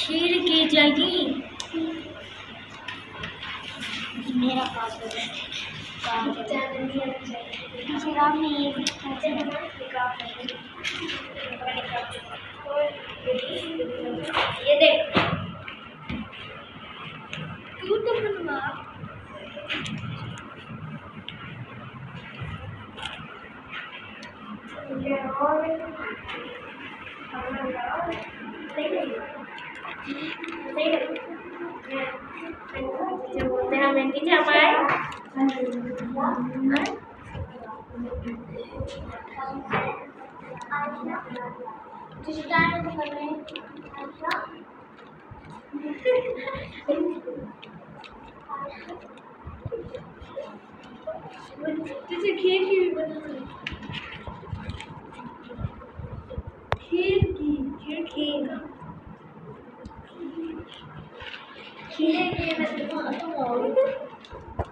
खीर की जाएगी। मेरा पासवर्ड खराब नहीं है। ये देख तू तो बनवा बोलते हैं हमें नीचे हमारे जैसे खीर की भी बना खीर खीर खीर